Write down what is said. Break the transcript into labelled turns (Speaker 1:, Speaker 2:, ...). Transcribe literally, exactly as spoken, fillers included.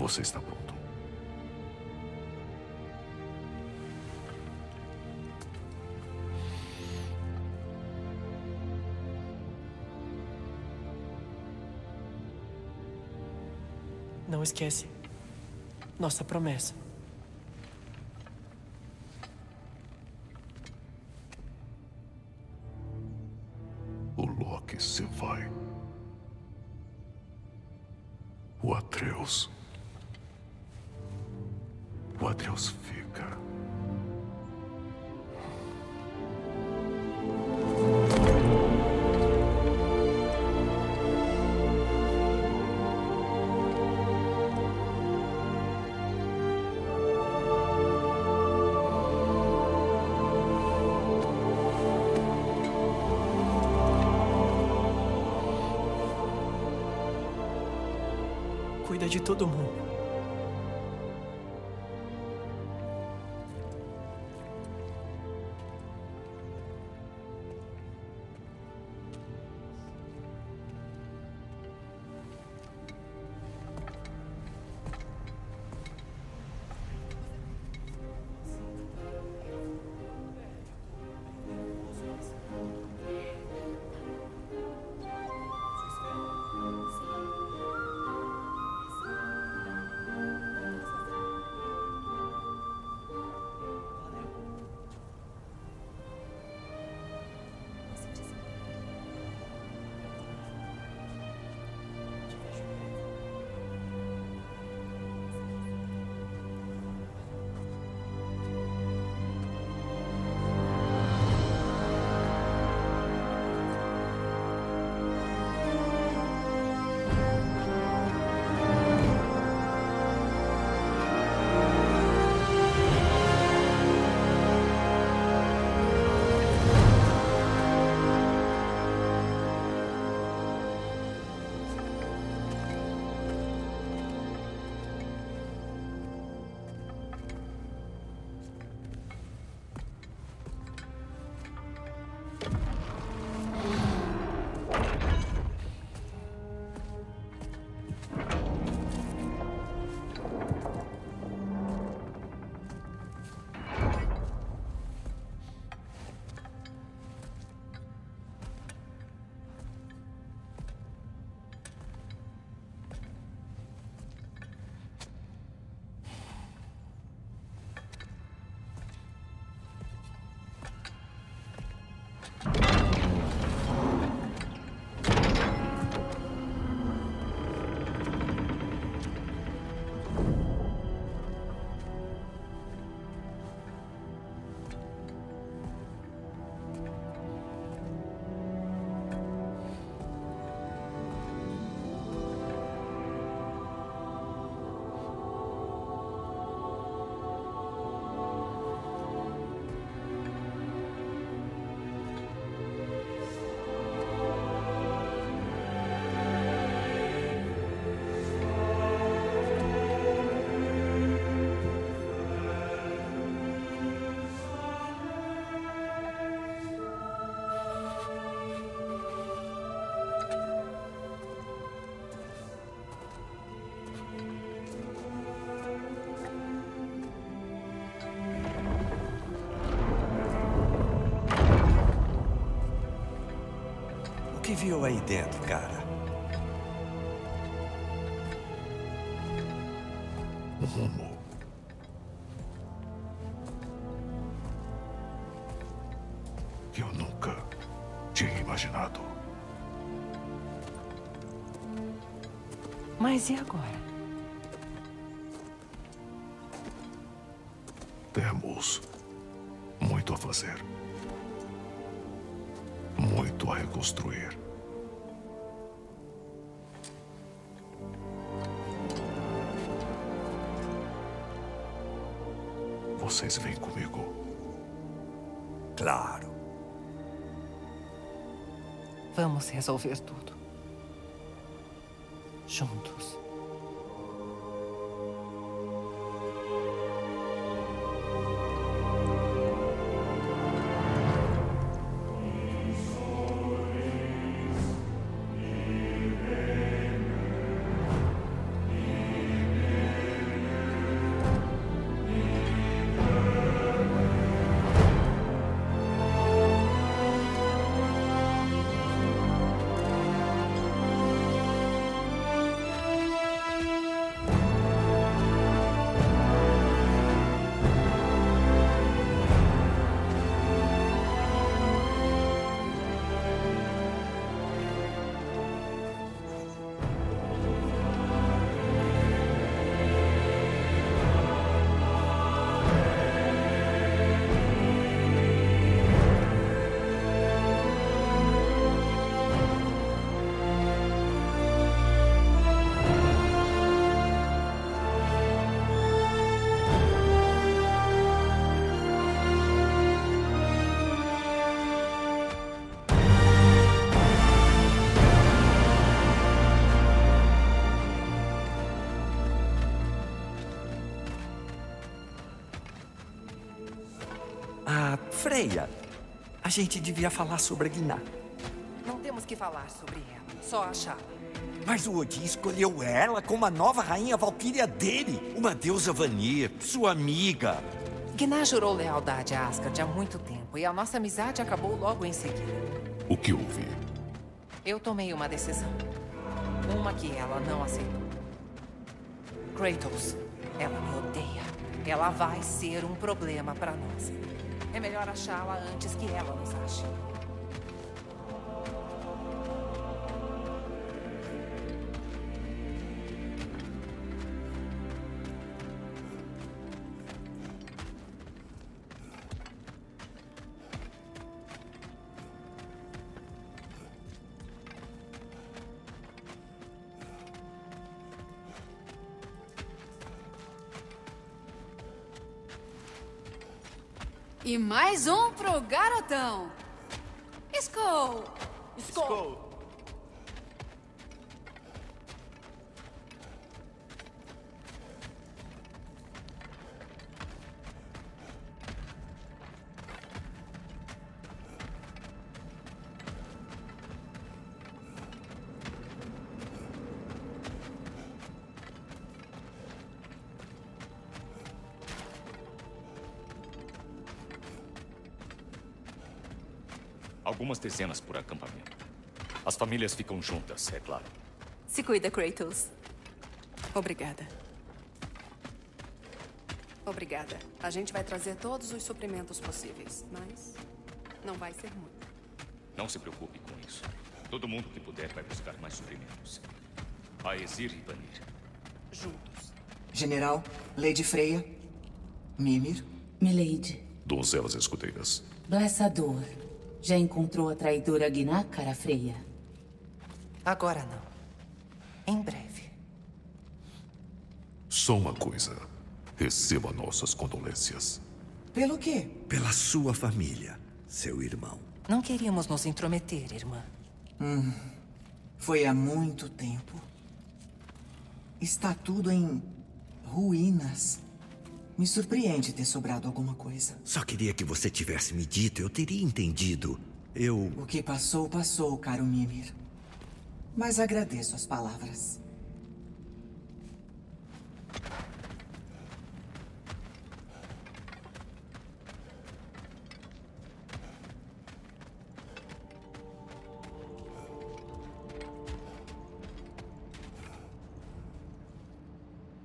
Speaker 1: Você está pronto.
Speaker 2: Não esquece nossa promessa.
Speaker 1: O Loki se vai. O Atreus. O Atreus fica.
Speaker 2: Cuida de todo mundo.
Speaker 3: O que viu aí dentro, cara?
Speaker 1: Um rumo. Que eu nunca tinha imaginado.
Speaker 4: Mas e agora?
Speaker 1: Temos muito a fazer. Muito a reconstruir. Vocês vêm comigo?
Speaker 3: Claro.
Speaker 4: Vamos resolver tudo. Juntos.
Speaker 3: Ah, Freya, a gente devia falar sobre a Gná.
Speaker 4: Não temos que falar sobre ela, só achá-la.
Speaker 3: Mas o Odin escolheu ela como a nova rainha valquíria dele. Uma deusa Vanir, sua amiga.
Speaker 4: Gná jurou lealdade a Asgard há muito tempo e a nossa amizade acabou logo em seguida.
Speaker 1: O que houve?
Speaker 4: Eu tomei uma decisão. Uma que ela não aceitou. Kratos, ela me odeia. Ela vai ser um problema para nós. É melhor achá-la antes que ela nos ache.
Speaker 5: E mais um pro garotão. Skol!
Speaker 2: Skol!
Speaker 6: Algumas dezenas por acampamento. As famílias ficam juntas, é claro.
Speaker 5: Se cuida, Kratos. Obrigada. Obrigada. A gente vai trazer todos os suprimentos possíveis, mas não vai ser muito.
Speaker 6: Não se preocupe com isso. Todo mundo que puder vai buscar mais suprimentos. Aesir e Vanir.
Speaker 5: Juntos.
Speaker 7: General, Lady Freya, Mimir.
Speaker 8: Milady,
Speaker 1: Donzelas escudeiras.
Speaker 8: Blessador, já encontrou a traidora Gná, cara Freya?
Speaker 4: Agora não. Em breve.
Speaker 1: Só uma coisa. Receba nossas condolências.
Speaker 7: Pelo quê?
Speaker 3: Pela sua família, seu irmão.
Speaker 4: Não queríamos nos intrometer, irmã.
Speaker 7: Hum, foi há muito tempo. Está tudo em ruínas. Me surpreende ter sobrado alguma coisa.
Speaker 3: Só queria que você tivesse me dito, eu teria entendido. Eu...
Speaker 7: O que passou, passou, caro Mimir. Mas agradeço as palavras.